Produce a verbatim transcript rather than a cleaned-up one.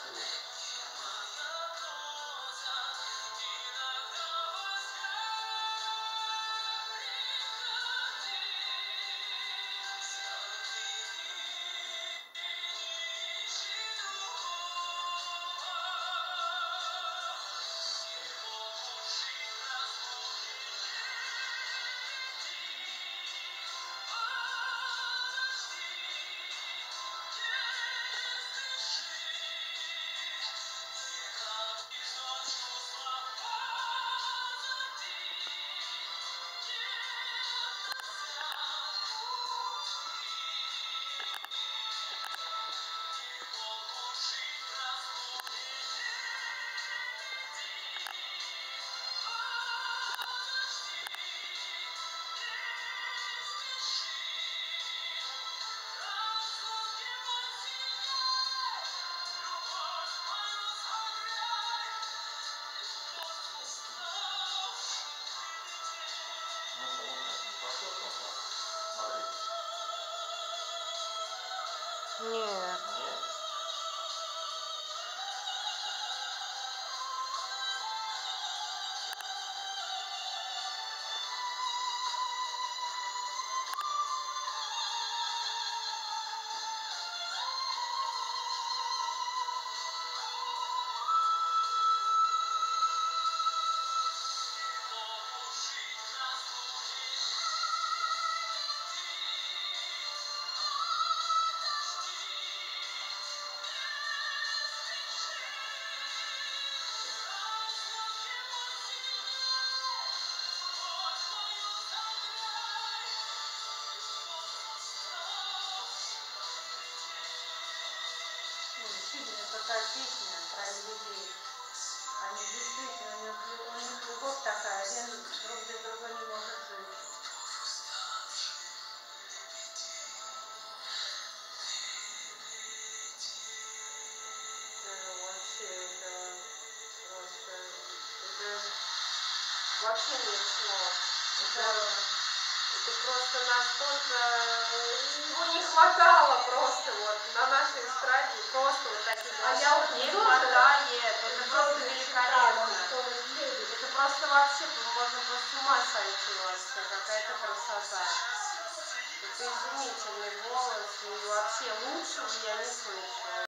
Нет. Действительно, такая песня про людей. Они действительно, у них, у них любовь такая, один друг без друга не может жить. Это вообще, это просто, это вообще нет слов. Это, это просто настолько, его не хватало просто вот на нашей эстраде, просто вот таких а я вот не тоже, хватает, это просто великолепно. Это просто вообще, можно просто с ума сойти вообще, какая-то красота. Это изумительный голос, и вообще лучшего я не слышу.